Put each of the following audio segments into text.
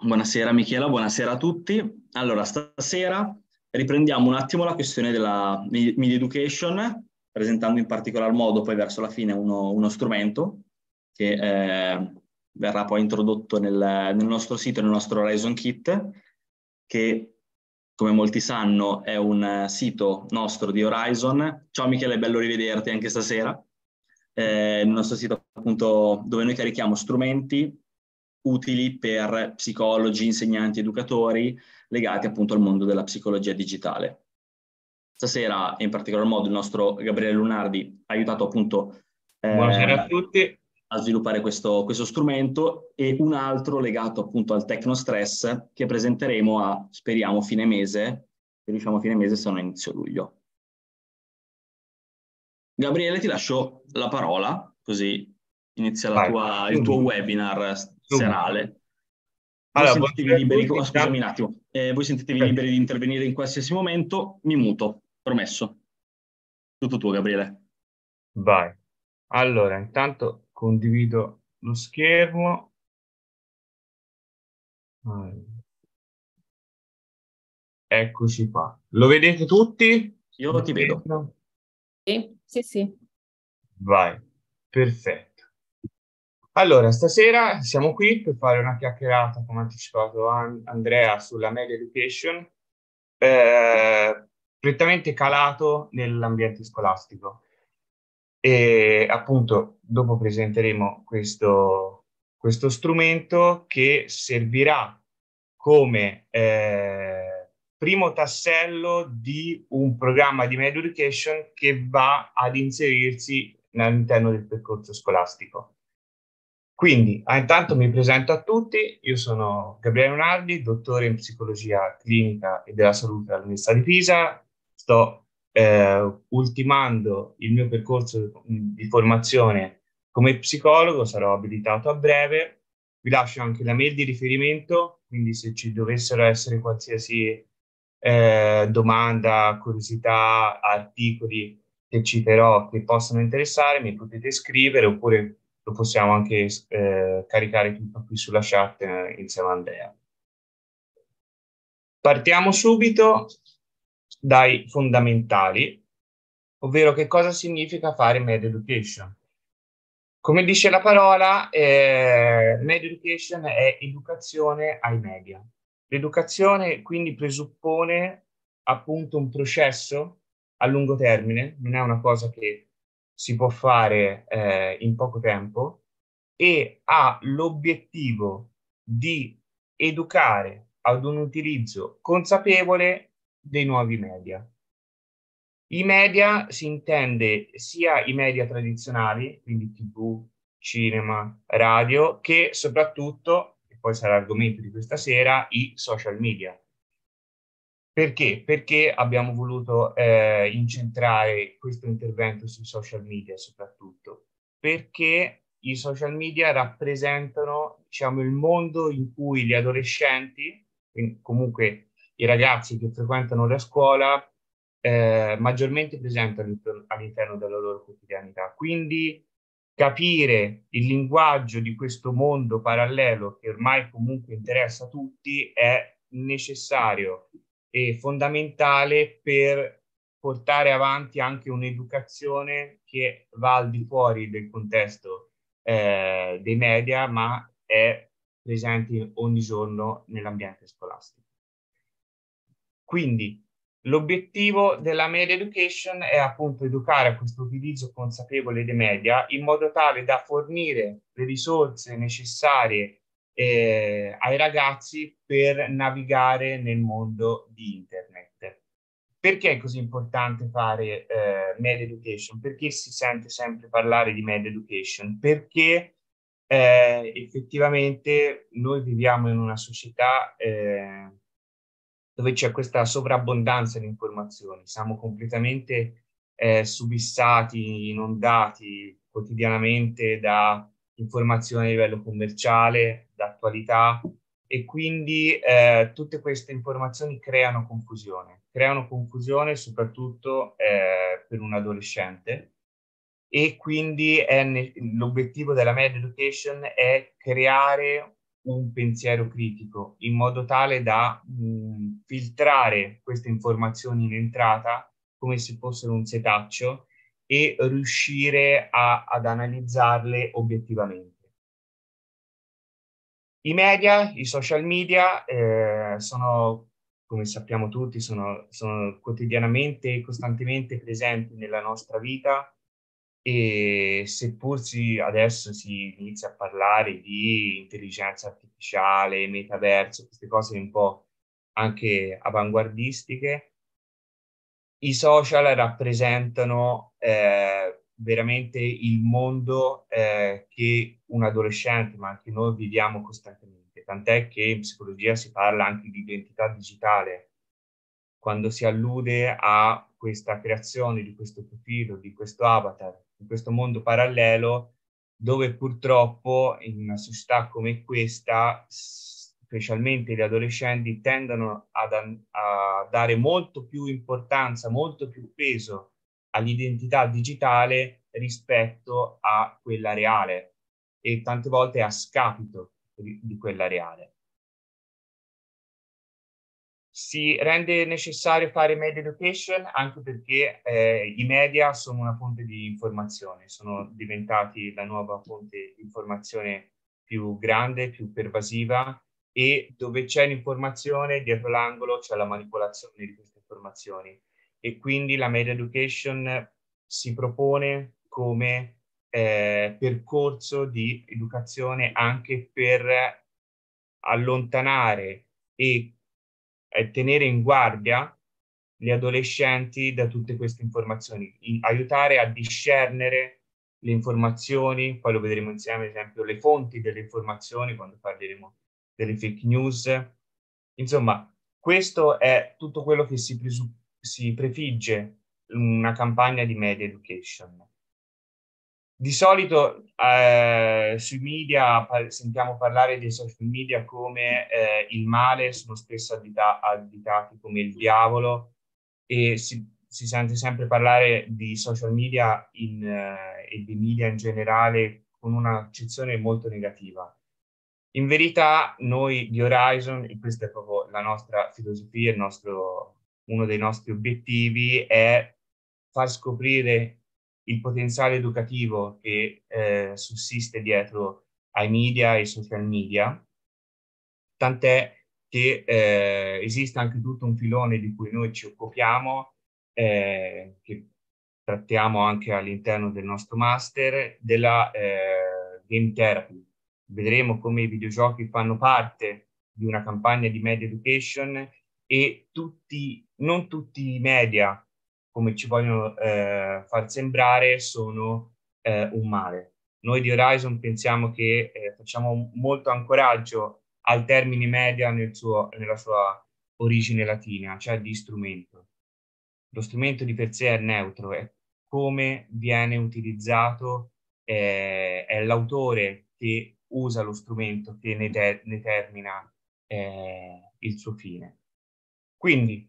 Buonasera Michela, buonasera a tutti. Allora, stasera riprendiamo un attimo la questione della media education, presentando in particolar modo poi verso la fine uno strumento che verrà poi introdotto nel nostro sito, nel nostro Horizon Kit, che come molti sanno è un sito nostro di Horizon. Ciao Michele, è bello rivederti anche stasera. Il nostro sito appunto dove noi carichiamo strumenti utili per psicologi, insegnanti, educatori legati appunto al mondo della psicologia digitale. Stasera, in particolar modo, il nostro Gabriele Lunardi ha aiutato appunto Buonasera a tutti. a sviluppare questo strumento e un altro legato appunto al Tecnostress che presenteremo speriamo, fine mese, se riusciamo a fine mese, se non a inizio luglio. Gabriele, ti lascio la parola, così inizia Vai, il tuo subito, webinar subito. serale. Voi Allora, sentitevi buonasera a liberi, tutti. scusami un attimo, voi sentitevi Ok, liberi di intervenire in qualsiasi momento, mi muto, promesso. Tutto tuo, Gabriele. vai. Allora, intanto condivido lo schermo. Vai. Eccoci qua. Lo vedete tutti? Io ti vedo. Sì, sì, sì. Vai, perfetto. Allora, stasera siamo qui per fare una chiacchierata, come ha anticipato Andrea, sulla media education, prettamente calato nell'ambiente scolastico. E appunto dopo presenteremo questo strumento che servirà come primo tassello di un programma di media education che va ad inserirsi all'interno del percorso scolastico. Quindi, intanto mi presento a tutti, io sono Gabriele Leonardi, dottore in psicologia clinica e della salute all'Università di Pisa, sto ultimando il mio percorso di formazione come psicologo, sarò abilitato a breve, vi lascio anche la mail di riferimento, quindi se ci dovessero essere qualsiasi domanda, curiosità, articoli che citerò che possono interessare, mi potete scrivere oppure lo possiamo anche caricare tutto qui sulla chat insieme a Andrea. Partiamo subito dai fondamentali, ovvero che cosa significa fare media education. Come dice la parola, media education è educazione ai media. L'educazione quindi presuppone appunto un processo a lungo termine, non è una cosa che si può fare in poco tempo e ha l'obiettivo di educare ad un utilizzo consapevole dei nuovi media. I media si intende sia i media tradizionali, quindi TV, cinema, radio, che soprattutto, e poi sarà argomento di questa sera, i social media. Perché? Perché abbiamo voluto incentrare questo intervento sui social media soprattutto? Perché i social media rappresentano, diciamo, il mondo in cui gli adolescenti, quindi comunque i ragazzi che frequentano la scuola, maggiormente presenti all'interno della loro quotidianità. Quindi capire il linguaggio di questo mondo parallelo che ormai comunque interessa a tutti è necessario e fondamentale per portare avanti anche un'educazione che va al di fuori del contesto dei media, ma è presente ogni giorno nell'ambiente scolastico. Quindi l'obiettivo della media education è appunto educare a questo utilizzo consapevole dei media in modo tale da fornire le risorse necessarie ai ragazzi per navigare nel mondo di internet. Perché è così importante fare media education? Perché si sente sempre parlare di media education? Perché effettivamente noi viviamo in una società dove c'è questa sovrabbondanza di informazioni, siamo completamente subissati, inondati quotidianamente da informazioni a livello commerciale, da attualità e quindi tutte queste informazioni creano confusione soprattutto per un adolescente e quindi l'obiettivo della media education è creare un pensiero critico, in modo tale da filtrare queste informazioni in entrata come se fossero un setaccio e riuscire ad analizzarle obiettivamente. I media, i social media sono, come sappiamo tutti, sono quotidianamente e costantemente presenti nella nostra vita, e seppur adesso si inizia a parlare di intelligenza artificiale, metaverso, queste cose un po' anche avanguardistiche, i social rappresentano veramente il mondo che un adolescente, ma anche noi viviamo costantemente. Tant'è che in psicologia si parla anche di identità digitale, quando si allude a questa creazione di questo profilo, di questo avatar, di questo mondo parallelo, dove purtroppo in una società come questa, specialmente gli adolescenti, tendono a dare molto più importanza, molto più peso all'identità digitale rispetto a quella reale, e tante volte a scapito di quella reale. Si rende necessario fare media education anche perché i media sono una fonte di informazione, sono diventati la nuova fonte di informazione più grande, più pervasiva, e dove c'è l'informazione, dietro l'angolo c'è la manipolazione di queste informazioni, e quindi la media education si propone come percorso di educazione anche per allontanare e tenere in guardia gli adolescenti da tutte queste informazioni, aiutare a discernere le informazioni. Poi lo vedremo insieme, ad esempio, le fonti delle informazioni quando parleremo delle fake news. Insomma, questo è tutto quello che si prefigge una campagna di media education. Di solito sui media sentiamo parlare dei social media come il male, sono spesso additati come il diavolo, e si sente sempre parlare di social media e di media in generale con un'accezione molto negativa. In verità noi di Horizon, e questa è proprio la nostra filosofia, uno dei nostri obiettivi è far scoprire il potenziale educativo che sussiste dietro ai media e ai social media, tant'è che esiste anche tutto un filone di cui noi ci occupiamo, che trattiamo anche all'interno del nostro master, della game therapy. Vedremo come i videogiochi fanno parte di una campagna di media education, e non tutti i media, come ci vogliono far sembrare, sono un male. Noi di Horizon pensiamo che facciamo molto ancoraggio al termine media nella sua origine latina, cioè di strumento. Lo strumento di per sé è neutro, è come viene utilizzato, è l'autore che usa lo strumento che ne determina il suo fine. Quindi,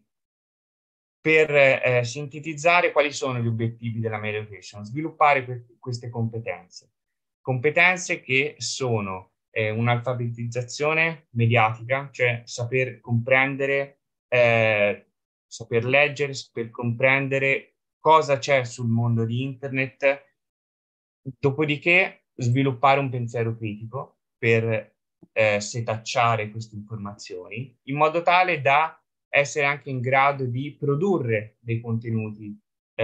per sintetizzare, quali sono gli obiettivi della media education? Sviluppare queste competenze che sono un'alfabetizzazione mediatica, cioè saper comprendere, saper leggere, saper comprendere cosa c'è sul mondo di internet, dopodiché sviluppare un pensiero critico per setacciare queste informazioni, in modo tale da essere anche in grado di produrre dei contenuti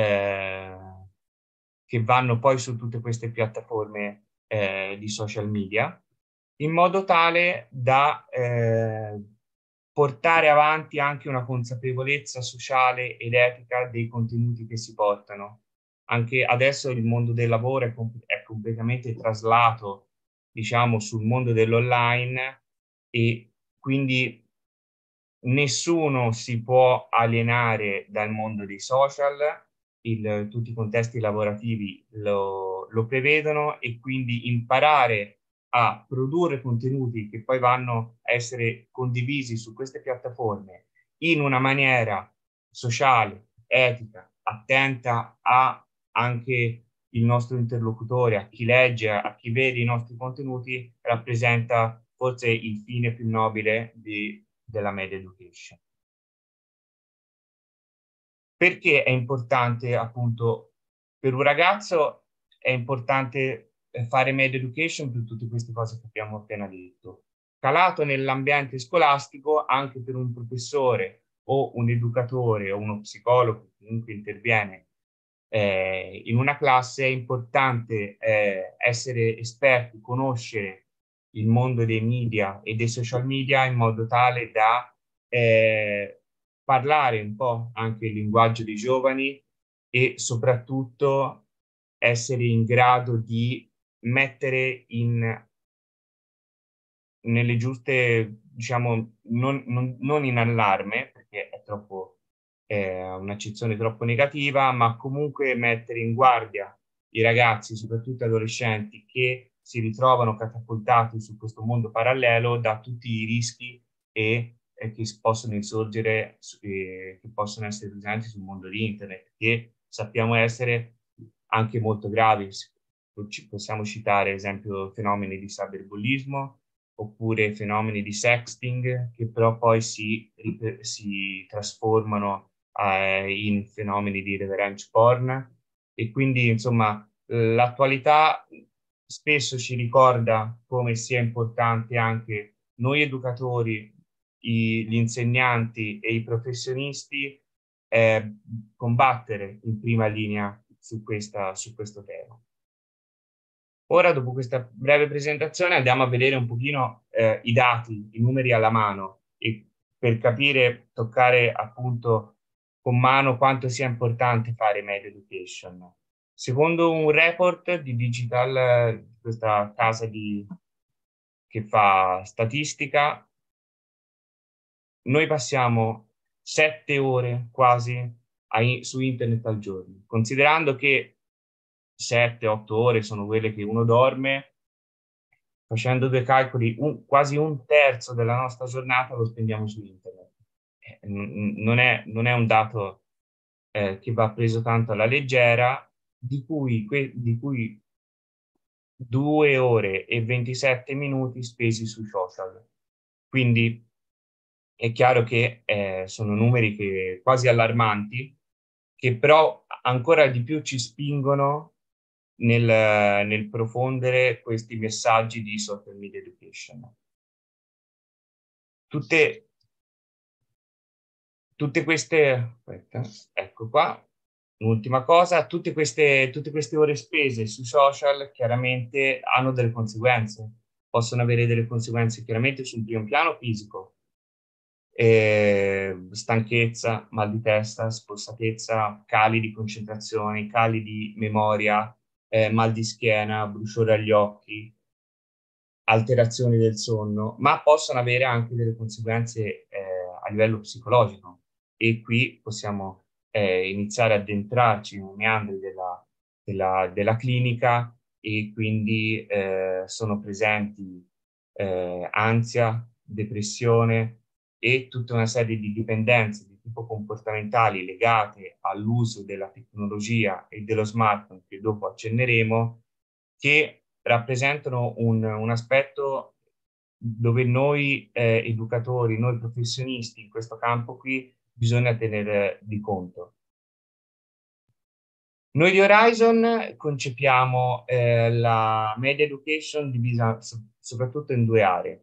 che vanno poi su tutte queste piattaforme di social media, in modo tale da portare avanti anche una consapevolezza sociale ed etica dei contenuti che si portano. Anche adesso il mondo del lavoro è completamente traslato, diciamo, sul mondo dell'online, e quindi nessuno si può alienare dal mondo dei social. Tutti i contesti lavorativi lo prevedono, e quindi imparare a produrre contenuti che poi vanno a essere condivisi su queste piattaforme in una maniera sociale, etica, attenta a anche il nostro interlocutore, a chi legge, a chi vede i nostri contenuti, rappresenta forse il fine più nobile della media education. Perché è importante, appunto, per un ragazzo è importante fare media education per tutte queste cose che abbiamo appena detto. Calato nell'ambiente scolastico, anche per un professore o un educatore o uno psicologo che comunque interviene in una classe, è importante essere esperti, conoscere il mondo dei media e dei social media in modo tale da parlare un po' anche il linguaggio dei giovani e soprattutto essere in grado di mettere nelle giuste, diciamo, non in allarme, perché è troppo un'accezione troppo negativa, ma comunque mettere in guardia i ragazzi, soprattutto adolescenti, che si ritrovano catapultati su questo mondo parallelo da tutti i rischi che possono insorgere, che possono essere presenti sul mondo di internet, che sappiamo essere anche molto gravi. Possiamo citare, ad esempio, fenomeni di cyberbullismo, oppure fenomeni di sexting, che però poi si trasformano in fenomeni di revenge porn. E quindi, insomma, l'attualità spesso ci ricorda come sia importante anche noi educatori, gli insegnanti e i professionisti combattere in prima linea su questo tema. Ora, dopo questa breve presentazione, andiamo a vedere un pochino i dati, i numeri alla mano, e per capire, toccare appunto con mano quanto sia importante fare media education. Secondo un report di Digital, questa casa che fa statistica, noi passiamo 7 ore quasi su internet al giorno, considerando che 7-8 ore sono quelle che uno dorme. Facendo due calcoli, quasi un terzo della nostra giornata lo spendiamo su internet. Non è un dato che va preso tanto alla leggera, di cui 2 ore e 27 minuti spesi sui social. Quindi è chiaro che sono numeri quasi allarmanti, che però ancora di più ci spingono nel profondere questi messaggi di social media education. Tutte queste, aspetta, ecco qua, un'ultima cosa, tutte queste ore spese sui social chiaramente hanno delle conseguenze, possono avere delle conseguenze chiaramente sul primo piano fisico, stanchezza, mal di testa, spossatezza, cali di concentrazione, cali di memoria, mal di schiena, bruciore agli occhi, alterazioni del sonno, ma possono avere anche delle conseguenze a livello psicologico. E qui possiamo iniziare ad addentrarci nei meandri della clinica, e quindi sono presenti ansia, depressione e tutta una serie di dipendenze di tipo comportamentali legate all'uso della tecnologia e dello smartphone, che dopo accenneremo, che rappresentano un aspetto dove noi educatori, noi professionisti in questo campo qui, bisogna tenere di conto. Noi di Horizon concepiamo la media education divisa soprattutto in 2 aree.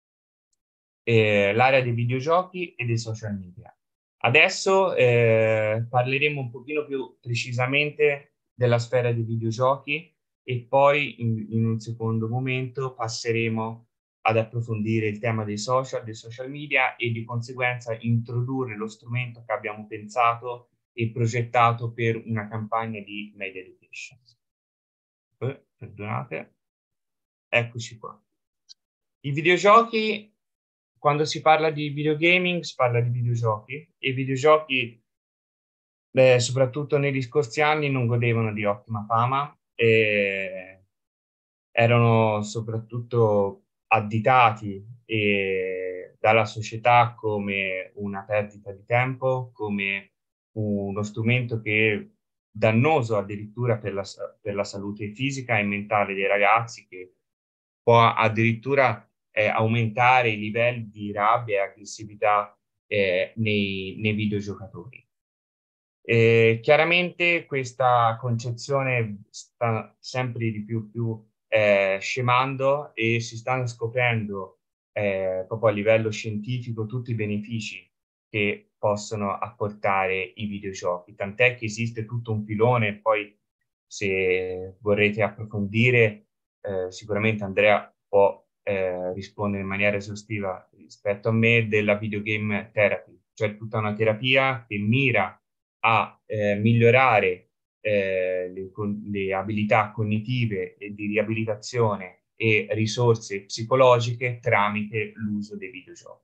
L'area dei videogiochi e dei social media. Adesso parleremo un pochino più precisamente della sfera dei videogiochi, e poi in un secondo momento passeremo ad approfondire il tema dei social media, e di conseguenza introdurre lo strumento che abbiamo pensato e progettato per una campagna di media education. Perdonate, eccoci qua. I videogiochi, quando si parla di videogaming, si parla di videogiochi, e i videogiochi, soprattutto negli scorsi anni, non godevano di ottima fama, e erano soprattutto additati dalla società come una perdita di tempo, come uno strumento che dannoso addirittura per la salute fisica e mentale dei ragazzi, che può addirittura aumentare i livelli di rabbia e aggressività nei videogiocatori. Chiaramente questa concezione sta sempre di più scemando e si stanno scoprendo proprio a livello scientifico tutti i benefici che possono apportare i videogiochi, tant'è che esiste tutto un filone. Poi se vorrete approfondire sicuramente Andrea può rispondere in maniera esaustiva rispetto a me, della videogame therapy, cioè tutta una terapia che mira a migliorare le abilità cognitive e di riabilitazione e risorse psicologiche tramite l'uso dei videogiochi.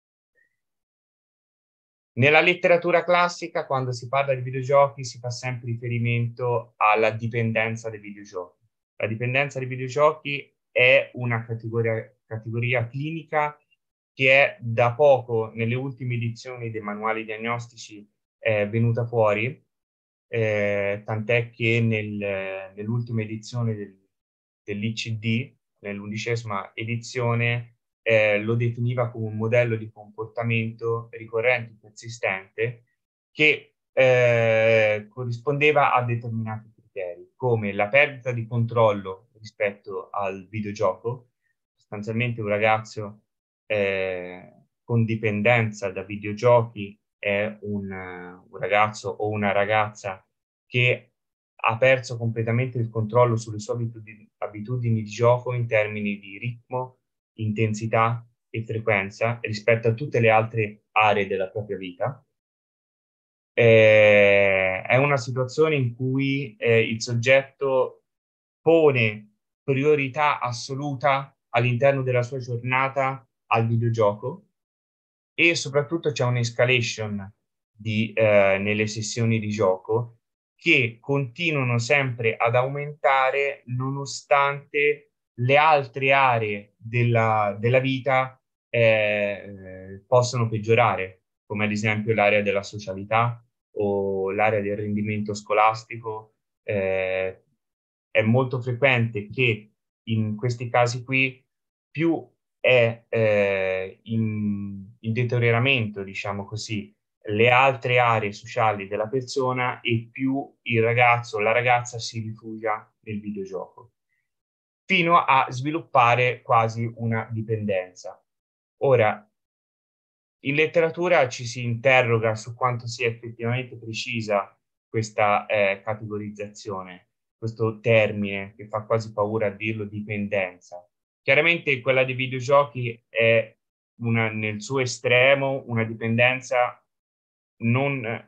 Nella letteratura classica, quando si parla di videogiochi, si fa sempre riferimento alla dipendenza dai videogiochi. La dipendenza dai videogiochi è una categoria clinica che è da poco, nelle ultime edizioni dei manuali diagnostici, venuta fuori, tant'è che nell'ultima edizione dell'ICD, nell'11ª edizione, lo definiva come un modello di comportamento ricorrente e persistente che corrispondeva a determinati criteri, come la perdita di controllo rispetto al videogioco. Sostanzialmente un ragazzo con dipendenza da videogiochi è un ragazzo o una ragazza che ha perso completamente il controllo sulle sue abitudini di gioco in termini di ritmo, intensità e frequenza rispetto a tutte le altre aree della propria vita. È una situazione in cui il soggetto pone priorità assoluta all'interno della sua giornata al videogioco e soprattutto c'è un'escalation nelle sessioni di gioco che continuano sempre ad aumentare nonostante le altre aree della vita possono peggiorare, come ad esempio l'area della socialità o l'area del rendimento scolastico. È molto frequente che in questi casi qui più è in deterioramento, diciamo così, le altre aree sociali della persona e più il ragazzo o la ragazza si rifugia nel videogioco, fino a sviluppare quasi una dipendenza. Ora, in letteratura ci si interroga su quanto sia effettivamente precisa questa categorizzazione, questo termine che fa quasi paura a dirlo, dipendenza. Chiaramente quella dei videogiochi è nel suo estremo una dipendenza non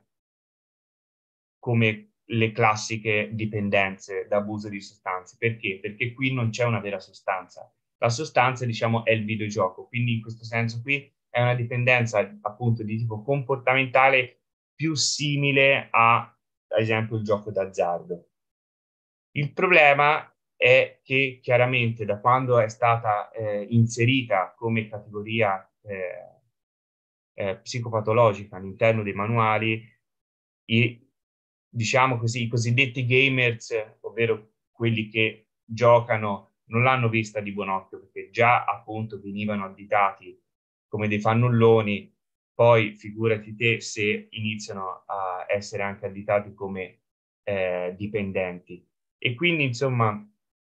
come le classiche dipendenze da abuso di sostanze. Perché? Perché qui non c'è una vera sostanza. La sostanza, diciamo, è il videogioco. Quindi in questo senso qui è una dipendenza appunto di tipo comportamentale più simile ad esempio, il gioco d'azzardo. Il problema è che chiaramente da quando è stata inserita come categoria psicopatologica all'interno dei manuali, diciamo così, i cosiddetti gamers, ovvero quelli che giocano, non l'hanno vista di buon occhio perché già appunto venivano additati come dei fannulloni, poi figurati te se iniziano a essere anche additati come dipendenti. E quindi insomma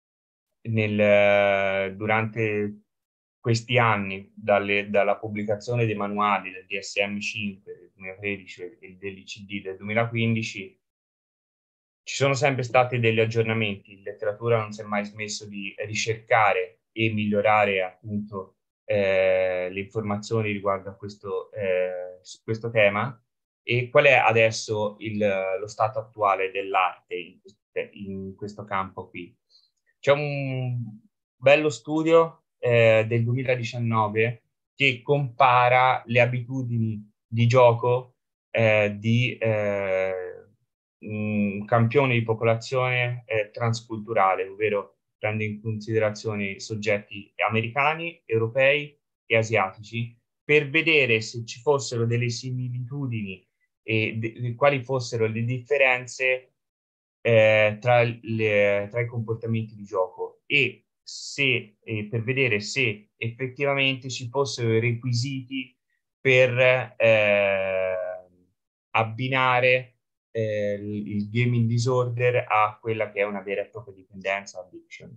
durante questi anni, dalla pubblicazione dei manuali del DSM-5 del 2013 e dell'ICD del 2015, ci sono sempre stati degli aggiornamenti. In letteratura non si è mai smesso di ricercare e migliorare appunto le informazioni riguardo a su questo tema. E qual è adesso lo stato attuale dell'arte in questo campo qui? C'è un bello studio del 2019 che compara le abitudini di gioco di un campione di popolazione transculturale, ovvero prende in considerazione soggetti americani, europei e asiatici, per vedere se ci fossero delle similitudini e quali fossero le differenze tra i comportamenti di gioco. E per vedere se effettivamente ci fossero i requisiti per abbinare il gaming disorder a quella che è una vera e propria dipendenza o addiction.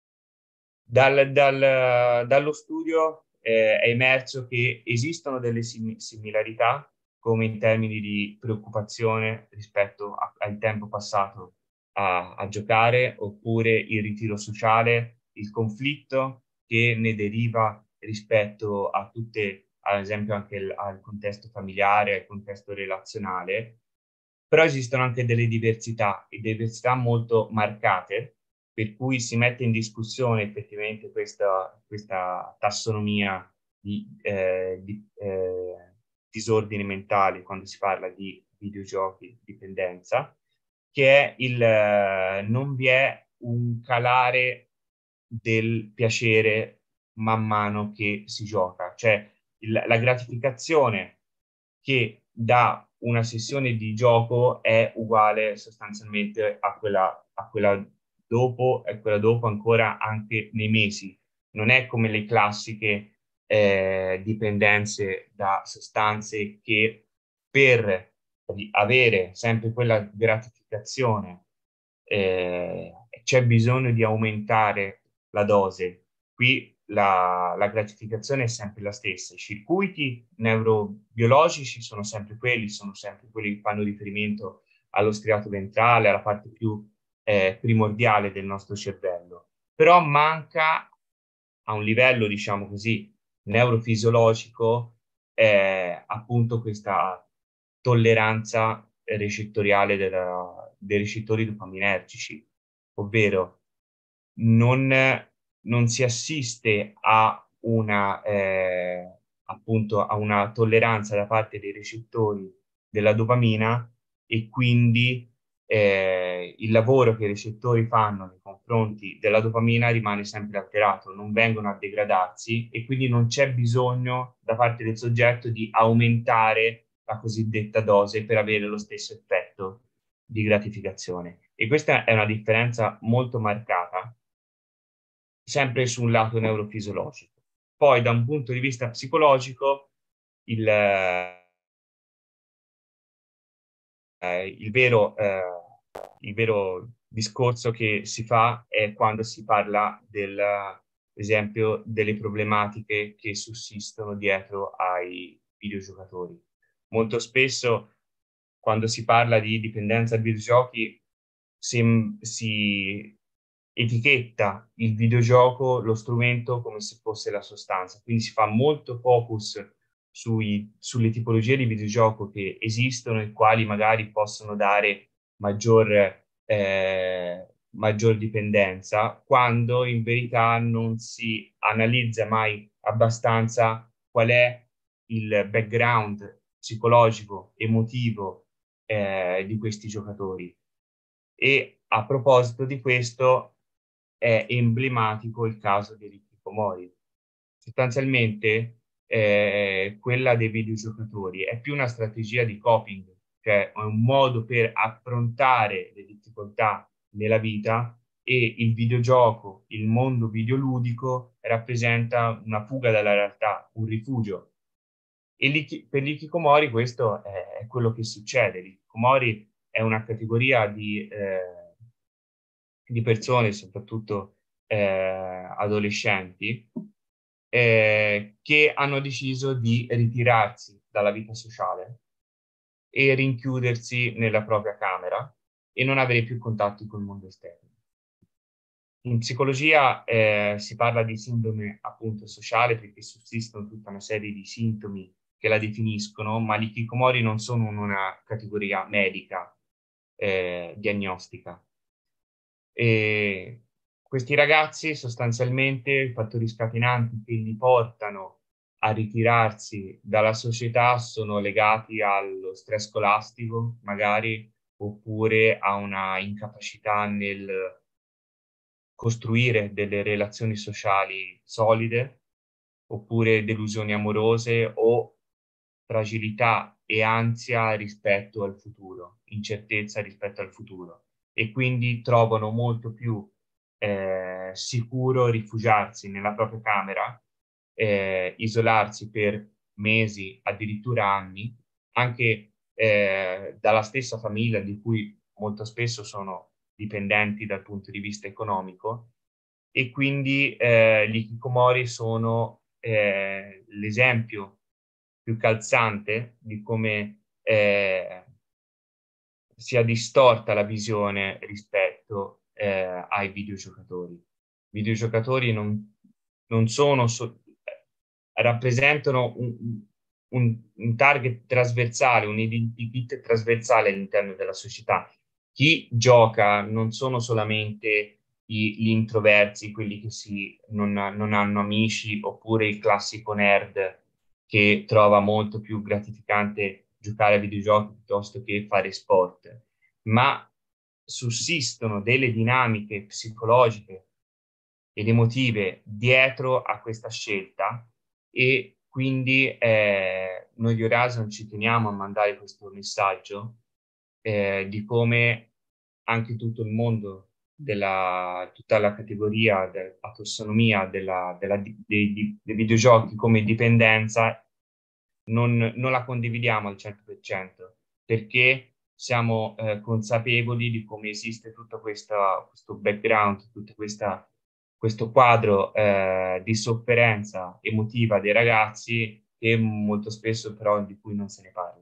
Dallo studio è emerso che esistono delle similarità, come in termini di preoccupazione rispetto al tempo passato a giocare, oppure il ritiro sociale, il conflitto che ne deriva rispetto a tutte, ad esempio anche al contesto familiare, al contesto relazionale. Però esistono anche delle diversità, e diversità molto marcate, per cui si mette in discussione effettivamente questa tassonomia di disordini mentali quando si parla di videogiochi, dipendenza, che è non vi è un calare del piacere man mano che si gioca, cioè la gratificazione che dà una sessione di gioco è uguale sostanzialmente a quella dopo, e quella dopo ancora anche nei mesi. Non è come le classiche dipendenze da sostanze che per avere sempre quella gratificazione c'è bisogno di aumentare la dose. Qui la gratificazione è sempre la stessa. I circuiti neurobiologici sono sempre quelli che fanno riferimento allo striato ventrale, alla parte più primordiale del nostro cervello. Però manca a un livello, diciamo così, neurofisiologico, appunto questa tolleranza recettoriale dei recettori dopaminergici, ovvero non, non si assiste a appunto a una tolleranza da parte dei recettori della dopamina, e quindi il lavoro che i recettori fanno nei confronti della dopamina rimane sempre alterato, non vengono a degradarsi, e quindi non c'è bisogno da parte del soggetto di aumentare la cosiddetta dose per avere lo stesso effetto di gratificazione. E questa è una differenza molto marcata, sempre sul lato neurofisiologico. Poi, da un punto di vista psicologico, il vero discorso che si fa è quando si parla ad esempio, delle problematiche che sussistono dietro ai videogiocatori. Molto spesso, quando si parla di dipendenza ai videogiochi, si etichetta il videogioco, lo strumento, come se fosse la sostanza. Quindi si fa molto focus sulle tipologie di videogioco che esistono e quali magari possono dare maggior dipendenza, quando in verità non si analizza mai abbastanza qual è il background psicologico, emotivo di questi giocatori. E a proposito di questo, è emblematico il caso di Hikikomori. Sostanzialmente, quella dei videogiocatori è più una strategia di coping, cioè è un modo per affrontare le difficoltà nella vita, e il videogioco, il mondo videoludico, rappresenta una fuga dalla realtà, un rifugio. E per gli Hikikomori questo è quello che succede. L'Hikikomori è una categoria di persone, soprattutto adolescenti, che hanno deciso di ritirarsi dalla vita sociale e rinchiudersi nella propria camera e non avere più contatti col mondo esterno. In psicologia si parla di sindrome appunto sociale, perché sussistono tutta una serie di sintomi che la definiscono, ma gli hikikomori non sono una categoria medica diagnostica. E questi ragazzi, sostanzialmente, i fattori scatenanti che li portano a ritirarsi dalla società sono legati allo stress scolastico, magari, oppure a una incapacità nel costruire delle relazioni sociali solide, oppure delusioni amorose o fragilità e ansia rispetto al futuro, incertezza rispetto al futuro, e quindi trovano molto più sicuro rifugiarsi nella propria camera, isolarsi per mesi, addirittura anni, anche dalla stessa famiglia di cui molto spesso sono dipendenti dal punto di vista economico, e quindi gli hikikomori sono l'esempio più calzante di come sia distorta la visione rispetto ai videogiocatori. I videogiocatori non sono rappresentano un target trasversale, un identity trasversale all'interno della società. Chi gioca non sono solamente gli introversi, quelli che non hanno amici, oppure il classico nerd che trova molto più gratificante giocare a videogiochi piuttosto che fare sport, ma sussistono delle dinamiche psicologiche ed emotive dietro a questa scelta, e quindi noi di Horizon ci teniamo a mandare questo messaggio di come anche tutto il mondo tutta la categoria, la tassonomia dei videogiochi come dipendenza non la condividiamo al 100%, perché siamo consapevoli di come esiste tutto questo background, questo quadro di sofferenza emotiva dei ragazzi, che molto spesso però di cui non se ne parla.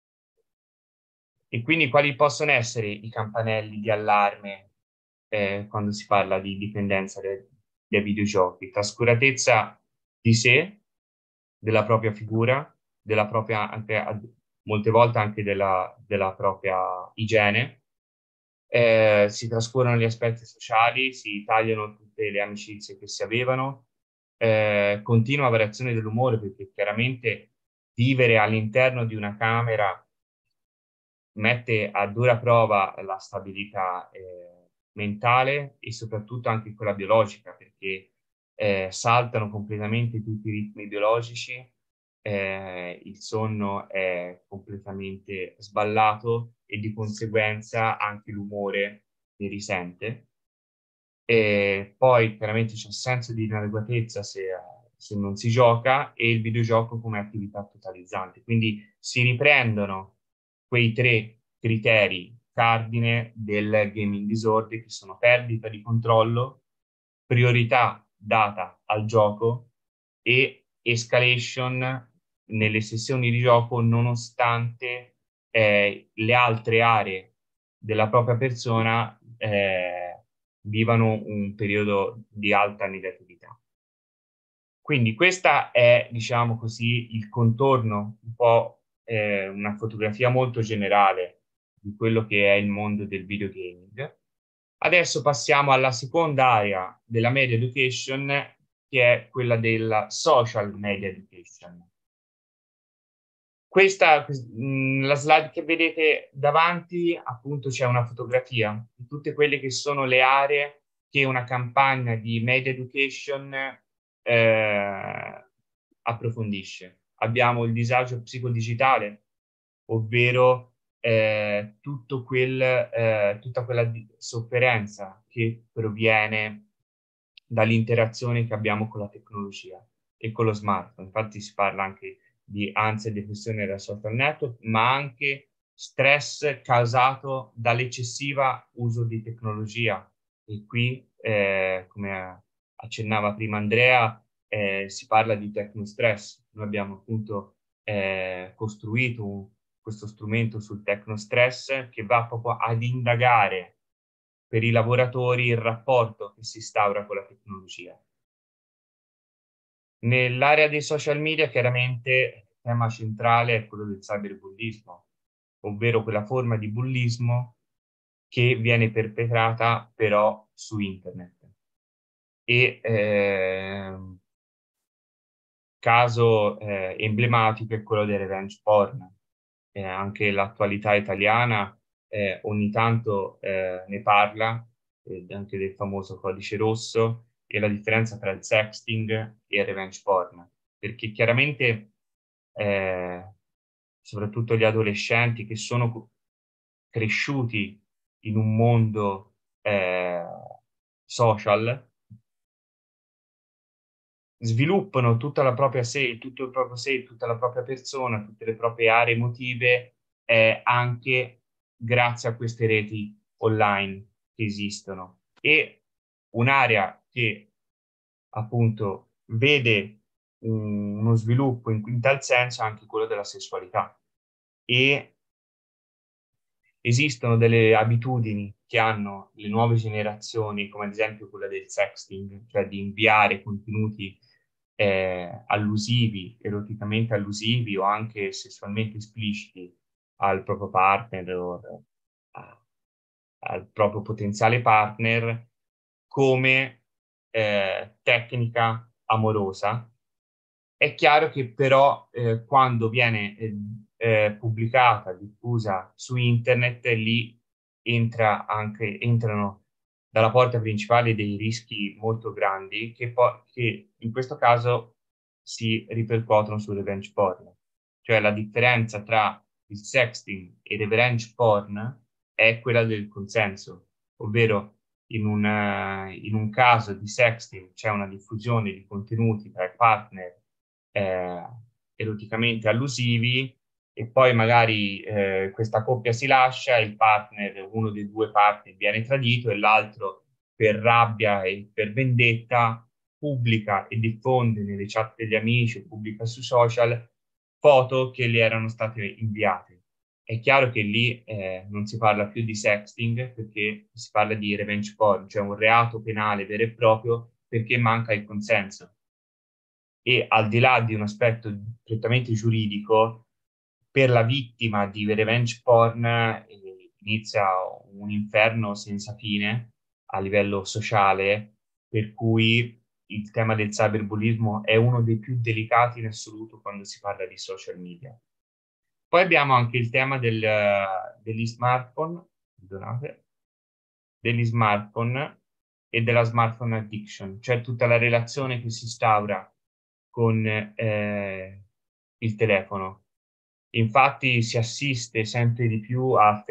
E quindi quali possono essere i campanelli di allarme quando si parla di dipendenza dai videogiochi? Trascuratezza di sé, della propria figura, della propria, molte volte anche della propria igiene. Si trascurano gli aspetti sociali, si tagliano tutte le amicizie che si avevano, continua variazione dell'umore, perché chiaramente vivere all'interno di una camera mette a dura prova la stabilità mentale e soprattutto anche quella biologica, perché saltano completamente tutti i ritmi biologici, il sonno è completamente sballato e di conseguenza anche l'umore ne risente. E poi chiaramente c'è senso di inadeguatezza se non si gioca, e il videogioco come attività totalizzante. Quindi si riprendono quei tre criteri cardine del gaming disorder, che sono perdita di controllo, priorità data al gioco e escalation nelle sessioni di gioco, nonostante le altre aree della propria persona vivano un periodo di alta negatività. Quindi questa è, diciamo così, il contorno, un po' una fotografia molto generale di quello che è il mondo del videogaming. Adesso passiamo alla seconda area della media education, che è quella della social media education. La slide che vedete davanti, appunto, c'è una fotografia di tutte quelle che sono le aree che una campagna di media education approfondisce. Abbiamo il disagio psicodigitale, ovvero tutta quella sofferenza che proviene dall'interazione che abbiamo con la tecnologia e con lo smartphone. Infatti si parla anche di ansia e depressione da social network, ma anche stress causato dall'eccessiva uso di tecnologia. E qui, come accennava prima Andrea, si parla di technostress. Noi abbiamo appunto costruito questo strumento sul technostress, che va proprio ad indagare per i lavoratori il rapporto che si instaura con la tecnologia. Nell'area dei social media, chiaramente, il tema centrale è quello del cyberbullismo, ovvero quella forma di bullismo che viene perpetrata però su internet. E caso emblematico è quello del revenge porn. Anche l'attualità italiana ogni tanto ne parla, anche del famoso codice rosso, e la differenza tra il sexting e il revenge porn, perché chiaramente soprattutto gli adolescenti che sono cresciuti in un mondo social sviluppano tutta la propria sé, tutto il proprio sé, tutta la propria persona, tutte le proprie aree emotive, anche grazie a queste reti online che esistono. E un'area che appunto vede uno sviluppo in tal senso è anche quello della sessualità. E esistono delle abitudini che hanno le nuove generazioni, come ad esempio quella del sexting, cioè di inviare contenuti allusivi, eroticamente allusivi o anche sessualmente espliciti al proprio partner o al proprio potenziale partner come tecnica amorosa. È chiaro che però quando viene pubblicata, diffusa su internet, lì entrano dalla porta principale dei rischi molto grandi che in questo caso si ripercuotono sul revenge porn. Cioè la differenza tra il sexting e il revenge porn è quella del consenso, ovvero in un caso di sexting c'è una diffusione di contenuti tra i partner eh, eroticamente allusivi e poi magari questa coppia si lascia, il partner, uno dei due parti viene tradito e l'altro per rabbia e per vendetta pubblica e diffonde nelle chat degli amici, pubblica sui social foto che gli erano state inviate. È chiaro che lì non si parla più di sexting perché si parla di revenge porn, cioè un reato penale vero e proprio perché manca il consenso. E al di là di un aspetto prettamente giuridico, per la vittima di revenge porn inizia un inferno senza fine a livello sociale, per cui il tema del cyberbullismo è uno dei più delicati in assoluto quando si parla di social media. Poi abbiamo anche il tema degli smartphone, perdonate, degli smartphone e della smartphone addiction, cioè tutta la relazione che si instaura con il telefono. Infatti si assiste sempre di più a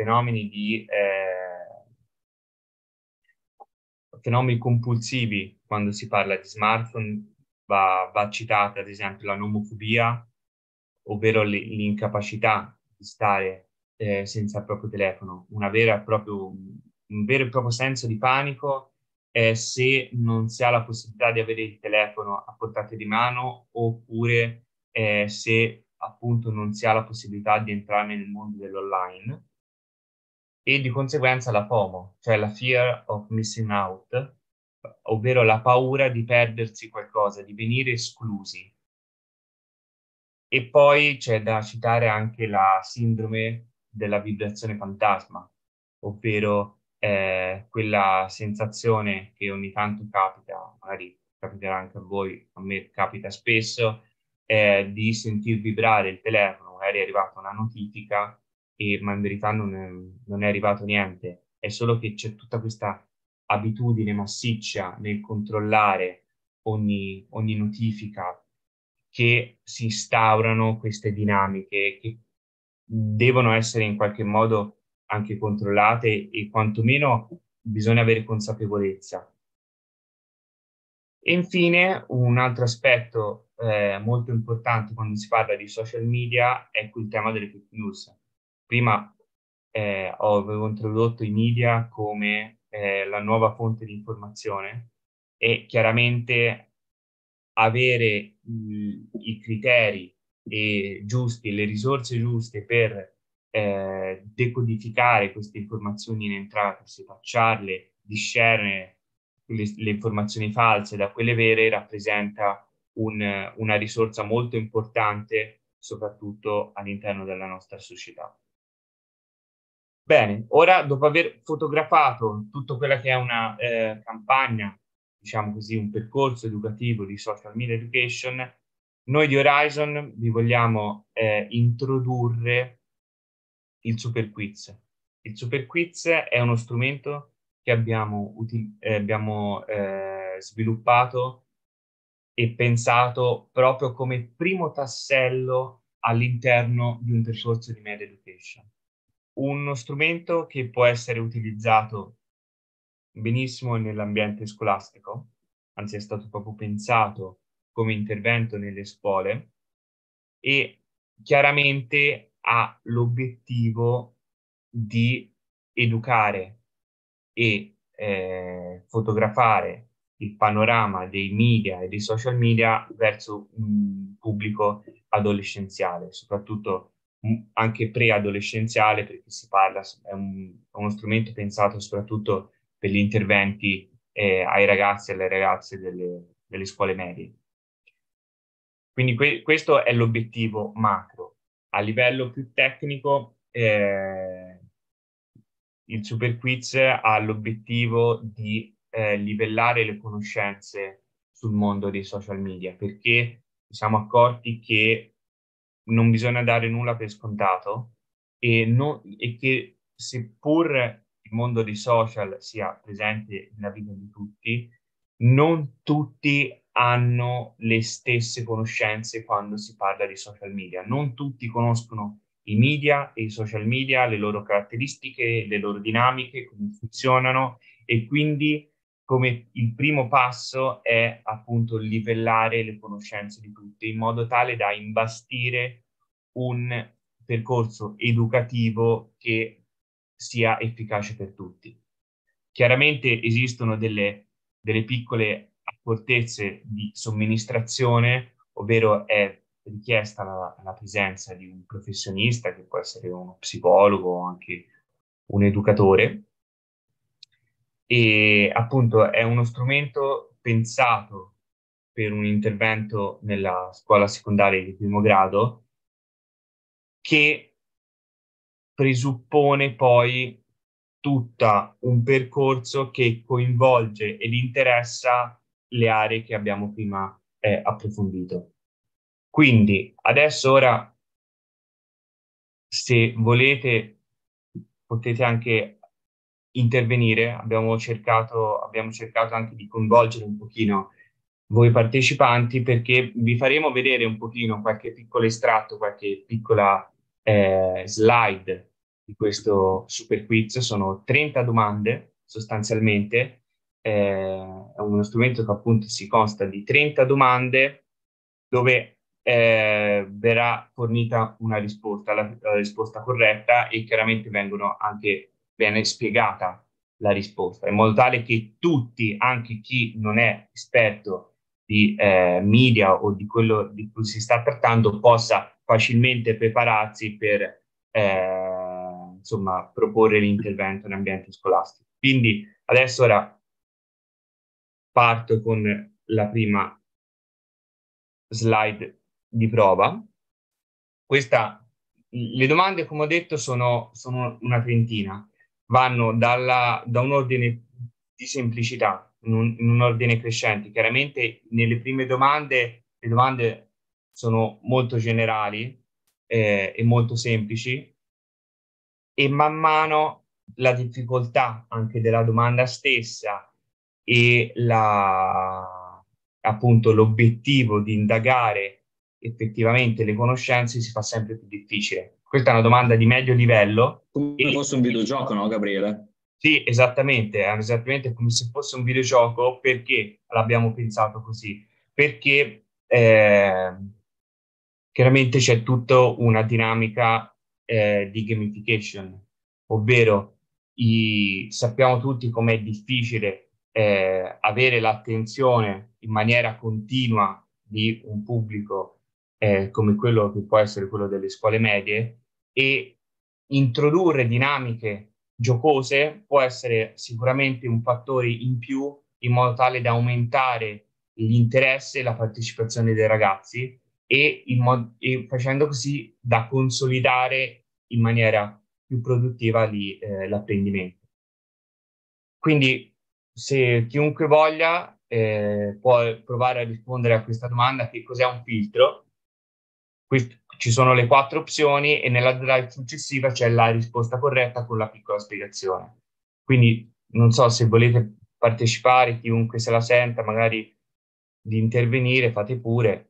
fenomeni compulsivi quando si parla di smartphone. Va citata ad esempio la nomofobia, ovvero l'incapacità di stare senza il proprio telefono, un vero e proprio senso di panico se non si ha la possibilità di avere il telefono a portata di mano oppure se appunto non si ha la possibilità di entrare nel mondo dell'online e di conseguenza la FOMO, cioè la fear of missing out, ovvero la paura di perdersi qualcosa, di venire esclusi. E poi c'è da citare anche la sindrome della vibrazione fantasma, ovvero quella sensazione che ogni tanto capita, magari capiterà anche a voi, a me capita spesso, di sentir vibrare il telefono, magari è arrivata una notifica, ma in verità non è arrivato niente, è solo che c'è tutta questa abitudine massiccia nel controllare ogni notifica che si instaurano queste dinamiche che devono essere in qualche modo anche controllate e quantomeno bisogna avere consapevolezza. E infine, un altro aspetto molto importante quando si parla di social media è il tema delle fake news. Prima avevo introdotto i media come la nuova fonte di informazione e chiaramente avere i criteri giusti, le risorse giuste per decodificare queste informazioni in entrata, setacciarle, discernere le informazioni false da quelle vere, rappresenta una risorsa molto importante, soprattutto all'interno della nostra società. Bene, ora dopo aver fotografato tutta quella che è una campagna, diciamo così, un percorso educativo di social media education, noi di Horizon vi vogliamo introdurre il Super Quiz. Il Super Quiz è uno strumento che abbiamo sviluppato e pensato proprio come primo tassello all'interno di un percorso di media education. Uno strumento che può essere utilizzato benissimo nell'ambiente scolastico, anzi è stato proprio pensato come intervento nelle scuole e chiaramente ha l'obiettivo di educare e fotografare il panorama dei media e dei social media verso un pubblico adolescenziale, soprattutto anche preadolescenziale, perché si parla, è uno strumento pensato soprattutto per gli interventi ai ragazzi e alle ragazze delle scuole medie. Quindi questo è l'obiettivo macro. A livello più tecnico, il Super Quiz ha l'obiettivo di livellare le conoscenze sul mondo dei social media, perché ci siamo accorti che non bisogna dare nulla per scontato e che seppur il mondo dei social sia presente nella vita di tutti, non tutti hanno le stesse conoscenze quando si parla di social media. Non tutti conoscono i media e i social media, le loro caratteristiche, le loro dinamiche, come funzionano e quindi come il primo passo è appunto livellare le conoscenze di tutti in modo tale da imbastire un percorso educativo che sia efficace per tutti. Chiaramente esistono delle piccole accortezze di somministrazione, ovvero è richiesta la presenza di un professionista, che può essere uno psicologo o anche un educatore, e appunto è uno strumento pensato per un intervento nella scuola secondaria di primo grado che presuppone poi tutto un percorso che coinvolge ed interessa le aree che abbiamo prima approfondito. Quindi adesso ora, se volete, potete anche intervenire. Abbiamo cercato anche di coinvolgere un pochino voi partecipanti perché vi faremo vedere un pochino qualche piccolo estratto, qualche piccola slide di questo super quiz. Sono 30 domande sostanzialmente, è uno strumento che appunto si consta di 30 domande dove verrà fornita una risposta, la risposta corretta e chiaramente viene spiegata la risposta, in modo tale che tutti, anche chi non è esperto di media o di quello di cui si sta trattando, possa facilmente prepararsi per insomma, proporre l'intervento in ambiente scolastico. Quindi adesso ora parto con la prima slide di prova. Le domande, come ho detto, sono una trentina. Vanno da un ordine di semplicità, in un ordine crescente. Chiaramente nelle prime domande, le domande sono molto generali e molto semplici, e man mano la difficoltà anche della domanda stessa e appunto l'obiettivo di indagare effettivamente le conoscenze si fa sempre più difficile. Questa è una domanda di medio livello. Come fosse un videogioco, no, Gabriele? Sì, esattamente, è esattamente come se fosse un videogioco. Perché l'abbiamo pensato così? Perché chiaramente c'è tutta una dinamica di gamification, ovvero sappiamo tutti com'è difficile avere l'attenzione in maniera continua di un pubblico come quello che può essere quello delle scuole medie, e introdurre dinamiche giocose può essere sicuramente un fattore in più in modo tale da aumentare l'interesse e la partecipazione dei ragazzi e facendo così da consolidare in maniera più produttiva l'apprendimento. Quindi se chiunque voglia può provare a rispondere a questa domanda: che cos'è un filtro? Ci sono le 4 opzioni e nella slide successiva c'è la risposta corretta con la piccola spiegazione. Quindi non so se volete partecipare, chiunque se la senta magari di intervenire, fate pure.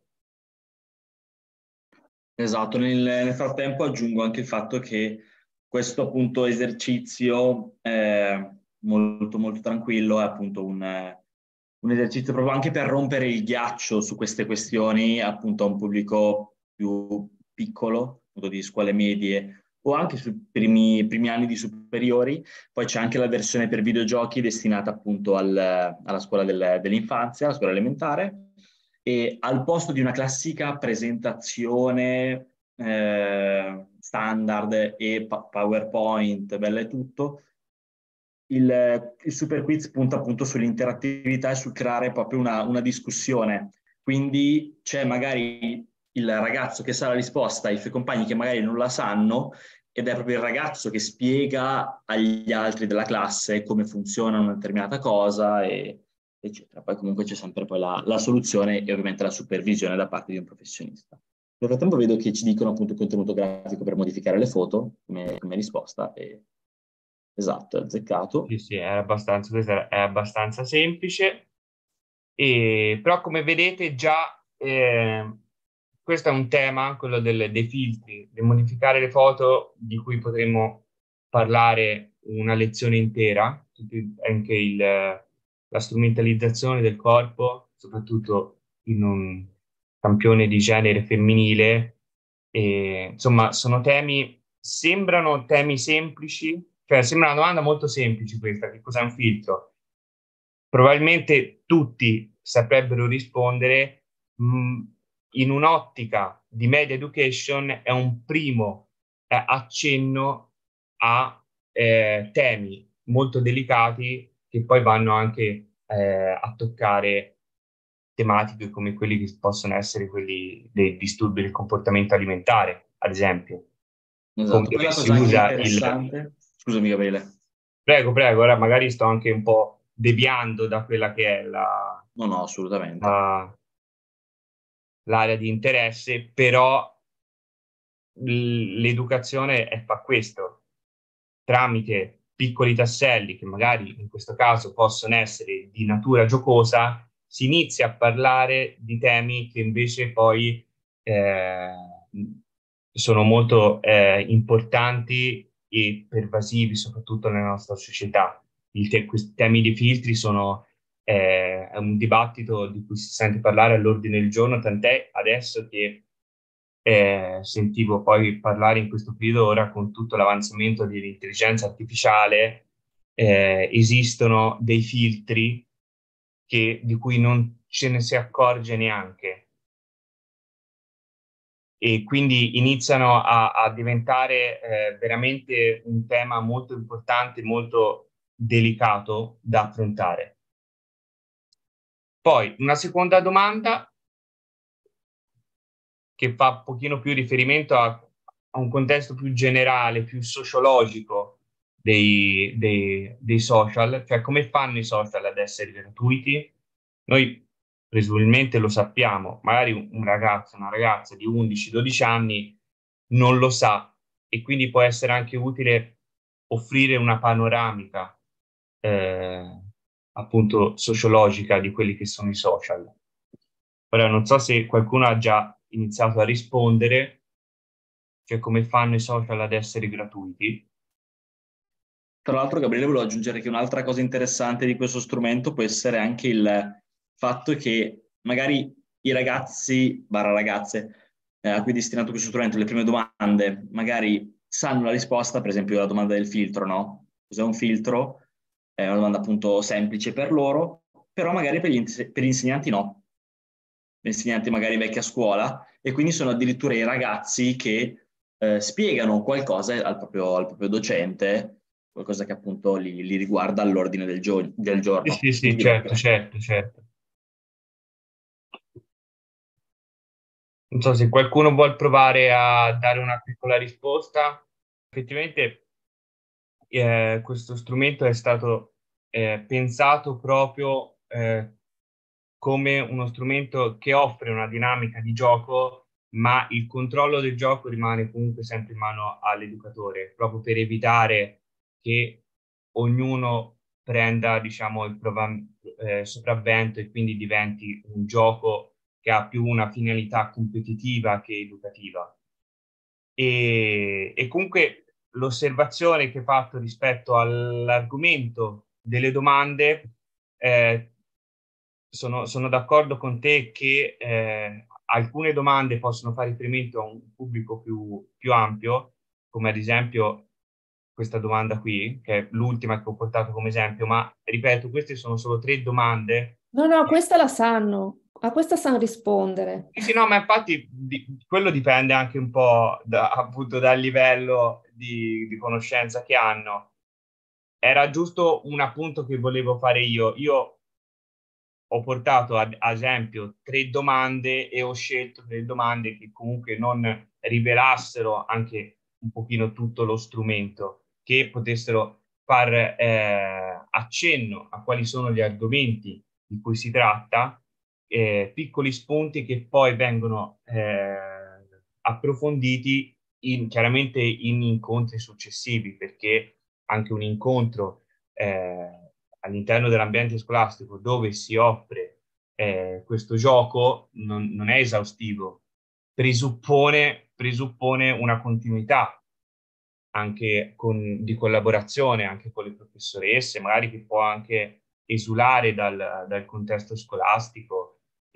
Esatto, nel frattempo aggiungo anche il fatto che questo appunto esercizio molto molto tranquillo, è appunto un esercizio proprio anche per rompere il ghiaccio su queste questioni, appunto a un pubblico più piccolo, appunto di scuole medie o anche sui primi anni di superiori. Poi c'è anche la versione per videogiochi destinata appunto alla scuola dell'infanzia, alla scuola elementare, e al posto di una classica presentazione standard e PowerPoint, bella e tutto, il Super Quiz punta appunto sull'interattività e sul creare proprio una discussione. Quindi c'è magari il ragazzo che sa la risposta, i suoi compagni che magari non la sanno, ed è proprio il ragazzo che spiega agli altri della classe come funziona una determinata cosa, eccetera. Poi comunque c'è sempre poi la soluzione e ovviamente la supervisione da parte di un professionista. Nel frattempo vedo che ci dicono appunto il contenuto grafico per modificare le foto come risposta. Esatto, è azzeccato. Sì, sì, è abbastanza semplice. Però come vedete già questo è un tema, quello dei filtri, di modificare le foto, di cui potremmo parlare una lezione intera, anche la strumentalizzazione del corpo, soprattutto in un campione di genere femminile. Insomma, sembrano temi semplici, cioè sembra una domanda molto semplice questa, che cos'è un filtro? Probabilmente tutti saprebbero rispondere, in un'ottica di media education è un primo accenno a temi molto delicati che poi vanno anche a toccare tematiche come quelli che possono essere quelli dei disturbi del comportamento alimentare, ad esempio, come Esatto. Poi dove la si cosa anche usa interessante, scusami Gabriele, Prego, prego, ora magari sto anche un po' deviando da quella che è no, no, assolutamente. la- l'area di interesse, però l'educazione fa questo, tramite piccoli tasselli che magari in questo caso possono essere di natura giocosa, si inizia a parlare di temi che invece poi eh, sono molto importanti e pervasivi, soprattutto nella nostra società. Questi temi di filtri sono è un dibattito di cui si sente parlare all'ordine del giorno, tant'è adesso che sentivo poi parlare in questo periodo, ora con tutto l'avanzamento dell'intelligenza artificiale, esistono dei filtri di cui non ce ne si accorge neanche e quindi iniziano a diventare veramente un tema molto importante, molto delicato da affrontare. Poi una seconda domanda che fa un pochino più riferimento a un contesto più generale, più sociologico dei social, cioè come fanno i social ad essere gratuiti? Noi presumibilmente lo sappiamo, magari un ragazzo, una ragazza di 11-12 anni non lo sa e quindi può essere anche utile offrire una panoramica appunto sociologica di quelli che sono i social. Ora non so se qualcuno ha già iniziato a rispondere, cioè come fanno i social ad essere gratuiti. Tra l'altro, Gabriele, volevo aggiungere che un'altra cosa interessante di questo strumento può essere anche il fatto che magari i ragazzi, barra ragazze, a cui è destinato questo strumento, le prime domande, magari sanno la risposta, per esempio la domanda del filtro, no? Cos'è un filtro? È una domanda appunto semplice per loro, però magari per gli insegnanti no. Gli insegnanti magari vecchi a scuola, e quindi sono addirittura i ragazzi che spiegano qualcosa al proprio docente, qualcosa che appunto li riguarda all'ordine del Sì, giorno. sì, sì, Quindi certo, certo, certo. Non so se qualcuno vuol provare a dare una piccola risposta. Effettivamente questo strumento è stato pensato proprio come uno strumento che offre una dinamica di gioco, ma il controllo del gioco rimane comunque sempre in mano all'educatore, proprio per evitare che ognuno prenda, diciamo, sopravvento e quindi diventi un gioco che ha più una finalità competitiva che educativa. E comunque l'osservazione che hai fatto rispetto all'argomento delle domande, sono d'accordo con te che alcune domande possono fare riferimento a un pubblico più ampio, come ad esempio questa domanda qui, che è l'ultima che ho portato come esempio, ma ripeto, queste sono solo 3 domande. No, questa la sanno, a questa sanno rispondere. Sì, sì, no, ma infatti quello dipende anche un po' appunto dal livello di conoscenza che hanno. Era giusto un appunto che volevo fare io. Io ho portato ad esempio 3 domande e ho scelto 3 domande che comunque non rivelassero anche un pochino tutto lo strumento, che potessero far accenno a quali sono gli argomenti di cui si tratta, piccoli spunti che poi vengono approfonditi chiaramente in incontri successivi, perché anche un incontro all'interno dell'ambiente scolastico dove si offre questo gioco non è esaustivo, presuppone una continuità anche di collaborazione anche con le professoresse, magari che può anche esulare dal contesto scolastico.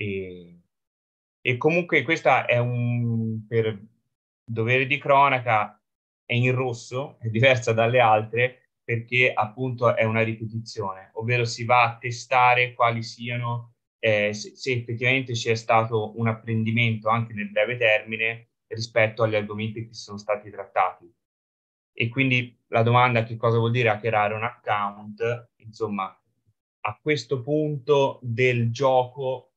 E comunque questa è per dovere di cronaca, è in rosso, è diversa dalle altre, perché appunto è una ripetizione, ovvero si va a testare quali siano, se effettivamente c'è stato un apprendimento anche nel breve termine rispetto agli argomenti che sono stati trattati. E quindi la domanda che cosa vuol dire hackerare un account, insomma, a questo punto del gioco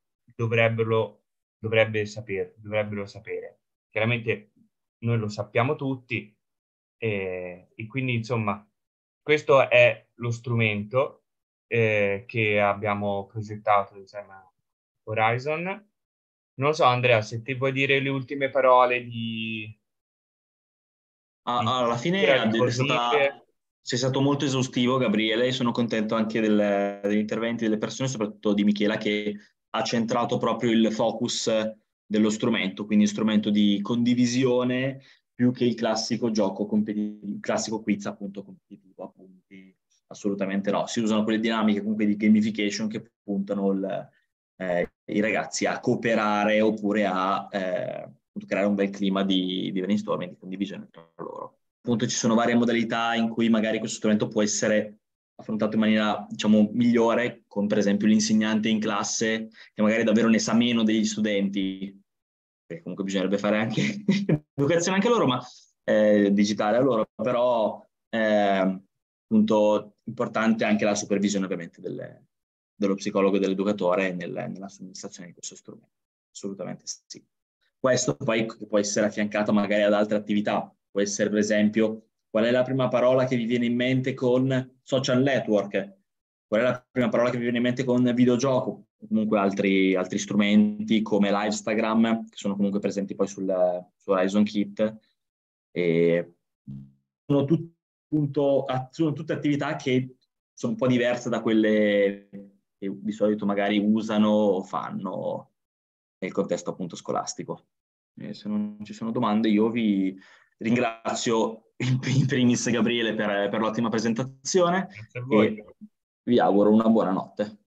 dovrebbero sapere. Chiaramente noi lo sappiamo tutti e quindi insomma questo è lo strumento che abbiamo progettato insieme a Horizon. Non lo so, Andrea, se ti vuoi dire le ultime parole di Alla fine chiusura, di fornire. sei stato molto esaustivo, Gabriele, e sono contento anche degli interventi delle persone, soprattutto di Michela, che ha centrato proprio il focus dello strumento, quindi strumento di condivisione più che il classico gioco competitivo, il classico quiz appunto competitivo, appunti. Assolutamente no, si usano quelle dinamiche comunque di gamification che puntano i ragazzi a cooperare oppure a creare un bel clima di brainstorming, di condivisione tra loro. Appunto ci sono varie modalità in cui magari questo strumento può essere affrontato in maniera, diciamo, migliore, con per esempio l'insegnante in classe che magari davvero ne sa meno degli studenti, perché comunque bisognerebbe fare anche educazione anche loro, ma digitale a loro, però appunto importante anche la supervisione ovviamente dello psicologo e dell'educatore nella somministrazione di questo strumento. Assolutamente sì. Questo poi può essere affiancato magari ad altre attività, può essere per esempio qual è la prima parola che vi viene in mente con social network, qual è la prima parola che vi viene in mente con videogioco, comunque altri strumenti come l'Instagram, che sono comunque presenti poi su Horizon Kit, e sono tutte attività che sono un po' diverse da quelle che di solito magari usano o fanno nel contesto appunto scolastico. Se non ci sono domande, io vi ringrazio in primis Gabriele per l'ottima presentazione Grazie a voi. e vi auguro una buona notte.